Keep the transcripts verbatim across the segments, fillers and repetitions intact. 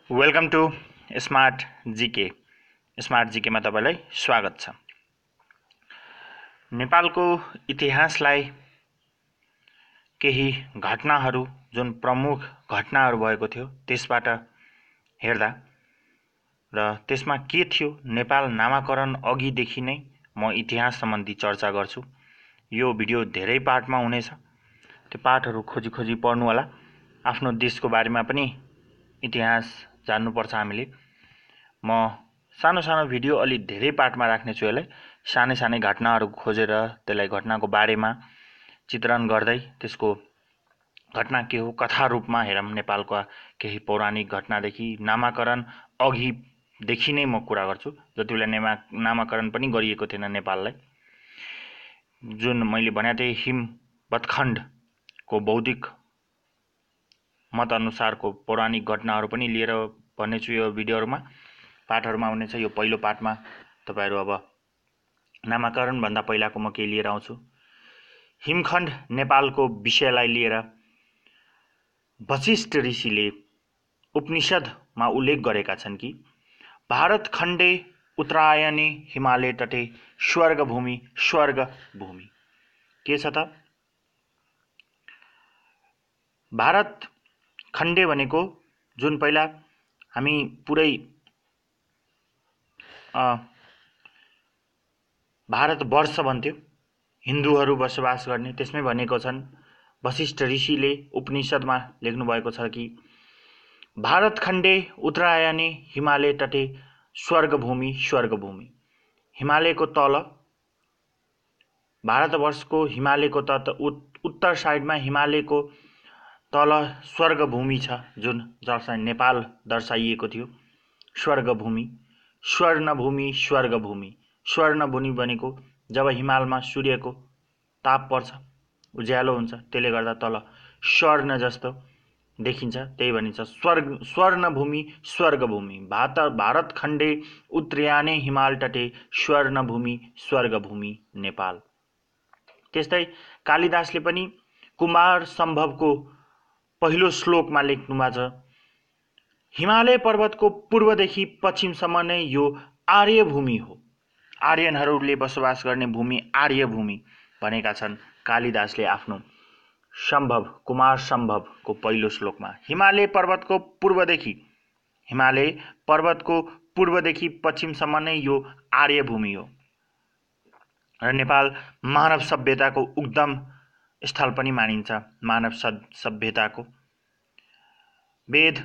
Welcome to smart GK. Smart जीकेमा तपाईलाई स्वागत छ। नेपालको इतिहासलाई केही घटनाहरू जुन प्रमुख घटनाहरू भएको थियो त्यसबाट हेर्दा र त्यसमा के थियो नेपाल नामाकरण अघिदेखि नै म इतिहास सम्बन्धी चर्चा गर्छु। यो भिडियो धेरै पार्टमा हुनेछ, त्यो पार्टहरू खोजी खोजी पढ्नु होला। आफ्नो देशको बारेमा पनि इतिहास जान्नुपर्छ हामीले। म सानो सानो भिडियो अलि धेरै पार्टमा राख्नेछु। यसलाई सानै सानै घटनाहरू खोजेर त्यसलाई घटनाको बारेमा चित्रण गर्दै त्यसको घटना के हो कथा रूपमा हेरौँ। नेपालका केही पौराणिक घटनादेखि नामाकरण अघिदेखि नै म कुरा गर्छु। जतिबेला नेमा नामाकरण पनि गरिएको थिएन नेपाललाई, जुन मैले भने थिएँ हिमवत्खण्डको बौद्धिक मत अनुसारको पौराणिक घटनाहरू पनि लिएर भन्नेछु यो भिडियोहरूमा, पाठहरूमा हुनेछ। यो पहिलो पाठमा तपाईहरु अब नामाकरण भन्दा पहिलाको म के लिएर आउँछु। हिमखण्ड नेपालको विषयलाई लिएर वशिष्ठ ऋषिले उपनिषदमा उल्लेख गरेका छन् कि भारत खण्डे उत्तरायणे हिमालय तटे स्वर्गभूमि स्वर्गभूमि। के छ त भारत खण्डे भनेको जुन पहिला हामी पुरै भारतवर्ष भन्थ्यो, हिन्दूहरू बसोबास गर्ने, त्यसमै भनेको छन्। वशिष्ठ ऋषिले उपनिषदमा लेख्नु भएको छ कि भारत खण्डे उत्तरायणे हिमालय तटे स्वर्गभूमि स्वर्गभूमि। हिमालयको तल, भारतवर्षको हिमालयको तट उत्तर साइडमा हिमालयको तल स्वर्गभूमि छ, जुन दर्शाइ नेपाल दर्शाइएको थियो। स्वर्गभूमि स्वर्णभूमि स्वर्गभूमि। स्वर्णभूमि भनेको जब हिमालमा सूर्यको ताप पर्छ, उज्यालो हुन्छ, त्यसले गर्दा तल स्वर्ण जस्तो देखिन्छ, त्यही भनिन्छ स्वर्ग स्वर्णभूमि स्वर्गभूमि। भारत भारत खण्डे उत्तरायणे हिमाल तटे स्वर्णभूमि स्वर्गभूमि नेपाल। त्यस्तै कालिदासले पनि कुमार सम्भवको पहिलो श्लोकमा लेख्नुमा छ, हिमालय पर्वतको पूर्वदेखि पश्चिमसम्म नै यो आर्यभूमि हो। आर्यनहरूले बसोबास गर्ने भूमि आर्यभूमि भनेका छन् कालिदासले आफ्नो सम्भव कुमार सम्भवको पहिलो श्लोकमा। हिमालय पर्वतको पूर्वदेखि हिमालय पर्वतको पूर्वदेखि पश्चिमसम्म नै यो आर्यभूमि हो। र नेपाल मानव सभ्यताको उद्गम स्थल पनि मानिन्छ। मानव सभ्यताको वेद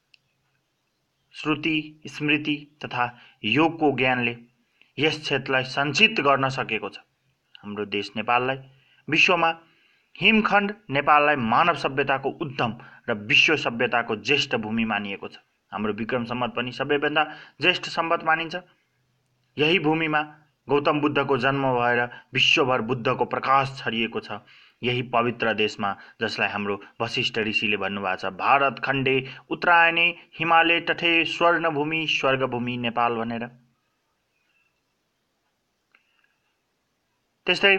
श्रुति स्मृति तथा योगको ज्ञानले यस क्षेत्रलाई सञ्चित गर्न सकेको छ। हाम्रो देश नेपाललाई विश्वमा हिमखण्ड नेपाललाई मानव सभ्यताको उद्गम र विश्व सभ्यताको ज्येष्ठ भूमि मानिएको छ। हाम्रो विक्रम सम्वत पनि सबैभन्दा ज्येष्ठ सम्वत मानिन्छ। यही भूमिमा गौतम बुद्धको जन्म भएर विश्वभर बुद्धको प्रकाश छरिएको छ। यही पवित्र देशमा जसलाई हाम्रो वशिष्ठ ऋषिले भन्नुभएको छ, भारत खण्डे उत्तरायणे हिमालय तटे स्वर्णभूमि स्वर्गभूमि नेपाल भनेर। त्यस्तै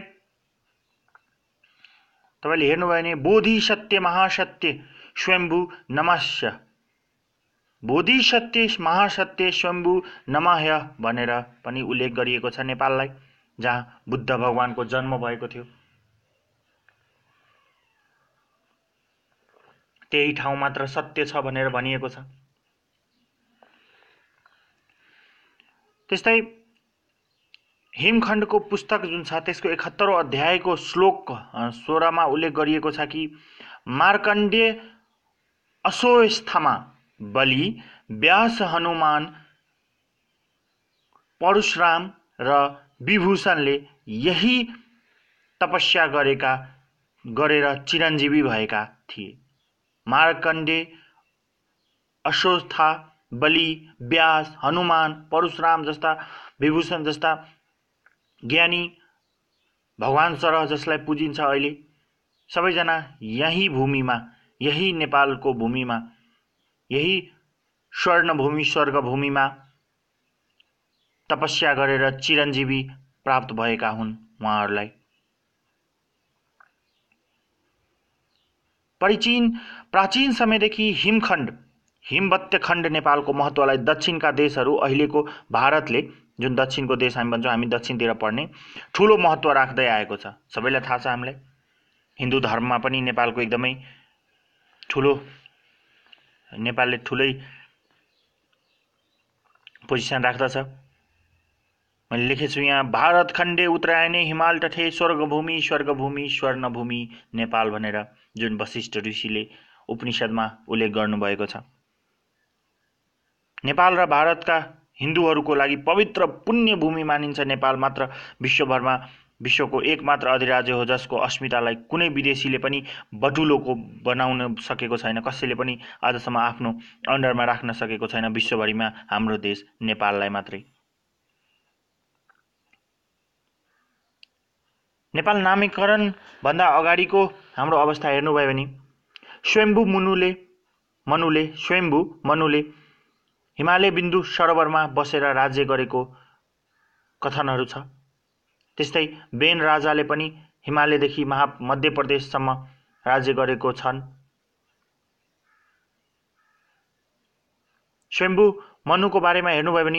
तपाईले हेर्नुभयो भने बोधि सत्य महासत्य स्वयम्भू नमस्य, बोधि सत्य महासत्य स्वयम्भू नमः भनेर पनि उल्लेख गरिएको छ नेपाललाई, जहाँ बुद्ध भगवानको जन्म भएको थियो। त्यही ठाउँ मात्र सत्य छ भनेर भनिएको छ। त्यस्तै हिमखण्डको पुस्तक जुन छ त्यसको एकहत्तरौं अध्यायको श्लोक सोह्रमा उल्लेख गरिएको छ कि मार्कण्डेय अश्वत्थामा बलि व्यास हनुमान परशुराम र विभूषणले यही तपस्या गरेका गरेर चिरञ्जीवी भएका थिए। मार्कण्डेय अश्वत्था बलि व्यास हनुमान परशुराम जस्ता विभूषण जस्ता ज्ञानी भगवान सरह जसलाई पूजिन्छ अहिले, सबैजना यही भूमिमा, यही नेपालको भूमिमा, यही स्वर्णभूमि स्वर्गभूमिमा तपस्या गरेर चिरञ्जीवी प्राप्त भएका हुन्। उहाँहरूलाई प्राचीन प्राचीन समयदेखि हिमखण्ड हिमवत्य खण्ड नेपालको महत्त्वलाई दक्षिणका देशहरू अहिलेको भारतले जुन दक्षिणको देश हामी भन्छौँ हामी दक्षिणतिर पर्ने ठुलो महत्त्व राख्दै आएको छ। सबैलाई थाहा छ हामीलाई हिन्दू धर्ममा पनि नेपालको एकदमै ठुलो नेपालले ठुलै पोजिसन राख्दछ। मैले लेखेछु यहाँ भारत खण्डे उत्तरायणे हिमाल तटे स्वर्गभूमि स्वर्गभूमि स्वर्णभूमि नेपाल भनेर जुन वशिष्ठ ऋषिले उपनिषदमा उल्लेख गर्नुभएको छ। नेपाल र भारतका हिन्दूहरूको लागि पवित्र पुण्य भूमि मानिन्छ। नेपाल मात्र विश्वभरमा विश्वको एकमात्र अधिराज्य हो जसको अस्मितालाई कुनै विदेशीले पनि बटुलोको बनाउन सकेको छैन। कसैले पनि आजसम्म आफ्नो अन्डरमा राख्न सकेको छैन। विश्वभरिमा हाम्रो देश नेपाललाई मात्रै। नेपाल नामीकरण भन्दा अगाडिको हाम्रो अवस्था हेर्नुभयो भने स्वयम्भू मुनुले मनुले स्वयम्भू मनुले हिमालय बिन्दु सरोवरमा बसेर राज्य गरेको कथनहरू छ। त्यस्तै बेन राजाले पनि हिमालयदेखि महा मध्य प्रदेशसम्म राज्य गरेको छन्। स्वयम्भू मनुको बारेमा हेर्नुभयो भने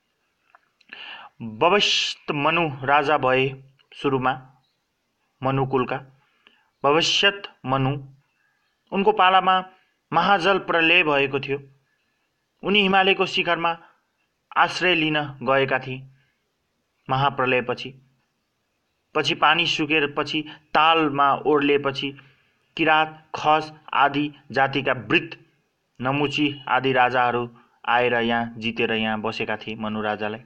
भविष्यत मनु राजा भए। सुरुमा मनुकुलका भविष्यत मनु उनको पालामा महाजल प्रलय भएको थियो। उनी हिमालयको शिखरमा आश्रय लिन गएका थिए। महाप्रलयपछि पछि पानी सुकेपछि तालमा ओर्लेपछि किरात खस आदि जातिका वृद्ध नमुची आदि राजाहरू आएर यहाँ जितेर यहाँ बसेका थिए मनु राजालाई।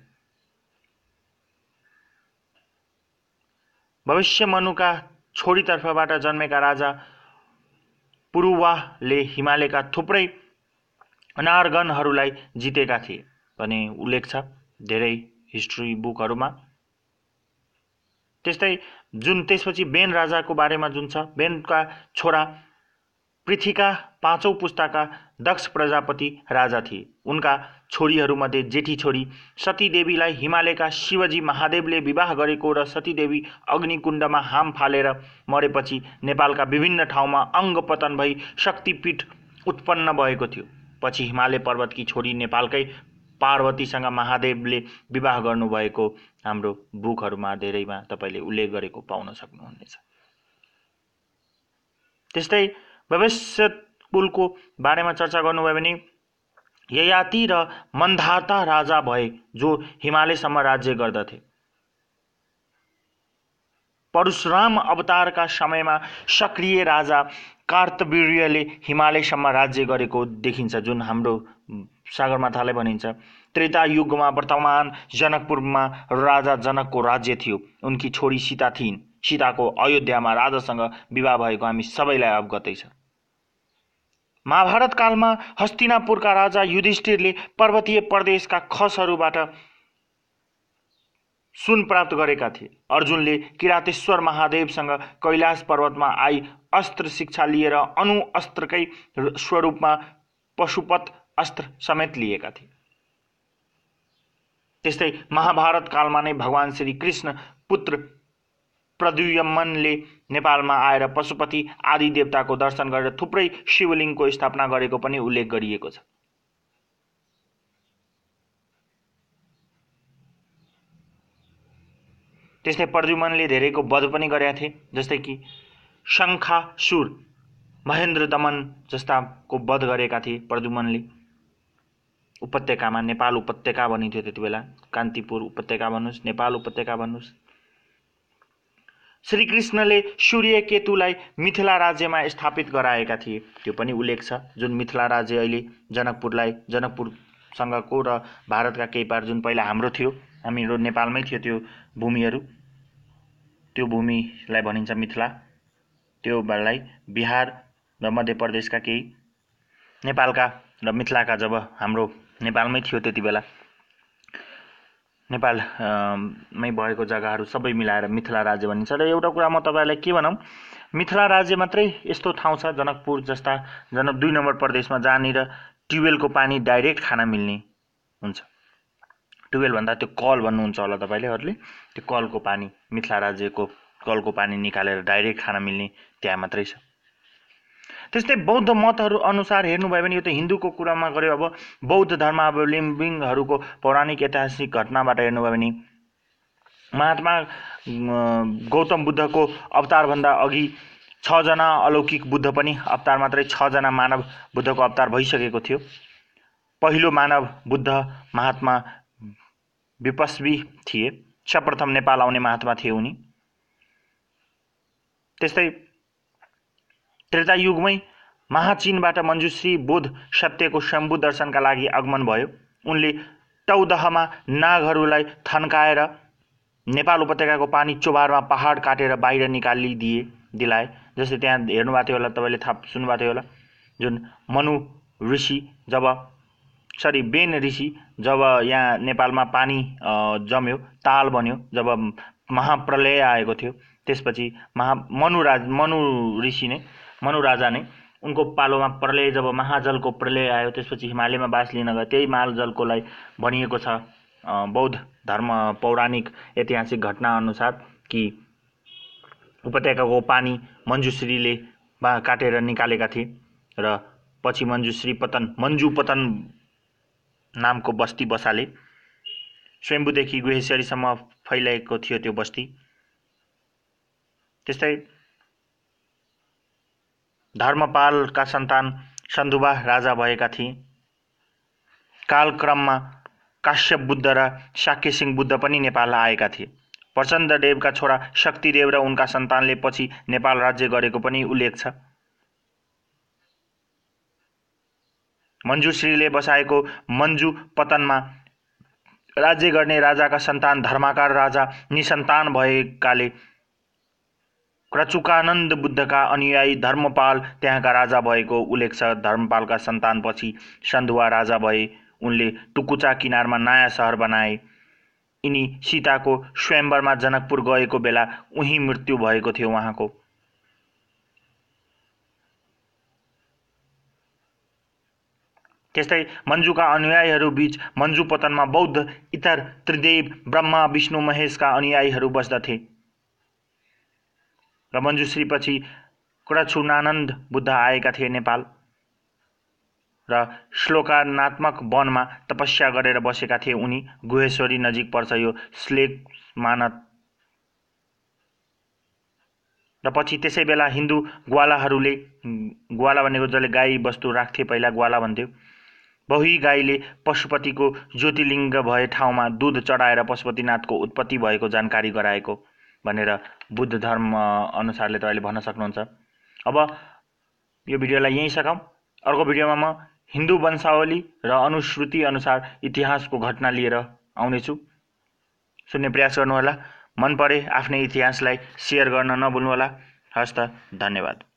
भविष्य मनुका छोरीतर्फबाट जन्मेका राजा पुरुवाले हिमालयका थुप्रै अनारगणहरूलाई जितेका थिए भन्ने उल्लेख छ धेरै हिस्ट्री बुकहरूमा। त्यस्तै जुन त्यसपछि बेन राजाको बारेमा जुन छ बेनका छोरा पृथ्वीका पाँचौं पुस्ताका दक्ष प्रजापति राजा थिए। उनका छोरीहरूमध्ये जेठी छोरी सतीदेवीलाई हिमालयका शिवजी महादेवले विवाह गरेको र सतीदेवी अग्निकुण्डमा हाम फालेर मरेपछि नेपालका विभिन्न ठाउँमा अङ्ग पतन भई शक्तिपीठ उत्पन्न भएको थियो। पछि हिमालय पर्वतकी छोरी नेपालकै पार्वतीसँग महादेवले विवाह गर्नुभएको हाम्रो बुकहरूमा धेरैमा तपाईँले उल्लेख गरेको पाउन सक्नुहुनेछ। त्यस्तै भविष्य कुलको बारेमा चर्चा गर्नुभयो भने ययाति र मन्धाता राजा भए जो हिमालयसम्म राज्य गर्दथे। परशुराम अवतारका समयमा सक्रिय राजा कार्तवीर्यले हिमालयसम्म राज्य गरेको देखिन्छ जुन हाम्रो सगरमाथालाई भनिन्छ। त्रेता युगमा वर्तमान जनकपुरमा राजा जनकको राज्य थियो। उनकी छोरी सीता थिइन्। सीताको अयोध्यामा राजासँग विवाह भएको हामी सबैलाई अवगतै छ। महाभारत कालमा हस्तिनापुरका राजा युधिष्ठिरले पर्वतीय प्रदेशका खसहरूबाट सुन प्राप्त गरेका थिए। अर्जुनले किरातेश्वर महादेवसँग कैलाश पर्वतमा आई अस्त्र शिक्षा लिएर अनु अस्त्रकै स्वरूपमा पशुपत अस्त्र समेत लिएका थिए। त्यस्तै महाभारत कालमा नै भगवान श्री कृष्ण पुत्र प्रद्युम्नले नेपालमा आएर पशुपति आदि देवताको दर्शन गरेर थुप्रै शिवलिङ्गको स्थापना गरेको पनि उल्लेख गरिएको छ। त्यस्तै प्रद्युम्नले धेरैको वध पनि गरेका थिए। जस्तै कि शङ्खासुर महेन्द्र दमन जस्ताको वध गरेका थिए प्रद्युम्नले। उपत्यकामा नेपाल उपत्यका भनिन्थ्यो त्यति बेला। कान्तिपुर उपत्यका भन्नुहोस् नेपाल उपत्यका भन्नुहोस्। श्रीकृष्णले सूर्य केतुलाई मिथिला राज्यमा स्थापित गराएका थिए त्यो पनि उल्लेख छ। जुन मिथिला राज्य अहिले जनकपुरलाई जनकपुरसँगको र भारतका केही पार जुन पहिला हाम्रो थियो हामीहरू नेपालमै थियो त्यो भूमिहरू त्यो भूमिलाई भनिन्छ मिथिला। त्यो लाई बिहार र मध्य प्रदेशका केही नेपालका र मिथिलाका जब हाम्रो नेपालमै थियो त्यति बेला नेपाल मै भएको जग्गाहरू सबै मिलाएर मिथिला राज्य भनिन्छ। र एउटा कुरा म तपाईहरुलाई के भनौं मिथिला राज्य मात्रै यस्तो ठाउँ छ जनकपुर जस्ता जनक दुई नम्बर प्रदेशमा जहाँनिर ट्युबवेलको पानी डाइरेक्ट खान मिल्ने हुन्छ। ट्युबवेल भन्दा त्यो कल भन्नुहुन्छ होला तपाईलेहरुले। त्यो कलको पानी मिथिला राज्यको कलको पानी निकालेर डाइरेक्ट खान मिल्ने त्यहाँ मात्रै छ। त्यस्तै बौद्ध मतहरू अनुसार हेर्नुभयो भने यो त हिन्दूको कुरामा गऱ्यो। अब बौद्ध धर्मावलम्बीहरूको पौराणिक ऐतिहासिक घटनाबाट हेर्नुभयो भने महात्मा गौतम बुद्धको अवतारभन्दा अघि छजना अलौकिक बुद्ध पनि अवतार मात्रै छजना मानव बुद्धको अवतार भइसकेको थियो। पहिलो मानव बुद्ध महात्मा विपस्वी थिए। सर्वप्रथम नेपाल आउने महात्मा थिए उनी। त्यस्तै त्रेता युगमै महाचीनबाट मञ्जुश्री बोध सत्यको शम्भु दर्शनका लागि आगमन भयो। उनले टौदहमा नागहरूलाई थन्काएर नेपाल उपत्यकाको पानी चोबारमा पहाड काटेर बाहिर निकालिदिए दिलाए। जस्तै त्यहाँ हेर्नुभएको थियो होला, तपाईँले थाहा सुन्नुभएको थियो होला, जुन मनु ऋषि जब सरी बेन ऋषि जब यहाँ नेपालमा पानी जम्यो, ताल बन्यो, जब महाप्रलय आएको थियो, त्यसपछि महा मनु राज मनु ऋषि नै मनु राजा नै उनको पालोमा प्रलय जब महाजलको प्रलय आयो, त्यसपछि हिमालयमा बास लिन गए। त्यही महाजलकोलाई भनिएको छ बौद्ध धर्म पौराणिक ऐतिहासिक घटना अनुसार कि उपत्यकाको पानी मञ्जुश्रीले बा काटेर निकालेका थिए र पछि मञ्जुश्री पतन मञ्जु पतन नामको बस्ती बसाले। स्वयम्भूदेखि गुहेश्वरीसम्म फैलाएको थियो त्यो बस्ती। त्यस्तै धर्मपालका सन्तान सन्धुबा राजा भएका थिए। कालक्रममा काश्यप बुद्ध र शाक्यसिंह बुद्ध पनि नेपाल आएका थिए। प्रचण्डदेवका छोरा शक्तिदेव र उनका सन्तानले पछि नेपाल राज्य गरेको पनि उल्लेख छ। मञ्जुश्रीले बसाएको मञ्जु पतनमा राज्य गर्ने राजाका सन्तान धर्माकार राजा निसन्तान भएकाले क्रचुकानन्द बुद्धका अनुयायी धर्मपाल त्यहाँका राजा भएको उल्लेख छ। धर्मपालका सन्तान पछि सन्धुवा राजा भए। उनले टुकुचा किनारमा नयाँ सहर बनाए। यिनी सीताको स्वयम्वरमा जनकपुर गएको बेला उही मृत्यु भएको थियो उहाँको। त्यस्तै मञ्जुका अनुयायीहरू बीच मञ्जु पतनमा बौद्ध इतर त्रिदेव ब्रह्मा विष्णु महेशका अनुयायीहरू बस्दथे र मञ्जुश्री पछि क्रचुनानन्द बुद्ध आएका थिए नेपाल र श्लोकानात्मक वनमा तपस्या गरेर बसेका थिए उनी। गुहेश्वरी नजिक पर्छ यो श्लेक मानत। र पछि त्यसै बेला हिन्दू ग्वालाहरूले, ग्वाला भनेको जसले गाई वस्तु राख्थे पहिला ग्वाला भन्थ्यो, बहुई गाईले पशुपतिको ज्योतिलिङ्ग भए ठाउँमा दूध चढाएर पशुपतिनाथको उत्पत्ति भएको जानकारी गराएको भनेर बुद्ध धर्म अनुसारले तपाईँले भन्न सक्नुहुन्छ। अब यो भिडियोलाई यहीँ सकाउँ। अर्को भिडियोमा म हिन्दू वंशावली र अनुश्रुति अनुसार इतिहासको घटना लिएर आउनेछु। सुन्ने प्रयास गर्नुहोला। मन परे आफ्नै इतिहासलाई सेयर गर्न नभुल्नुहोला। हस्त, धन्यवाद।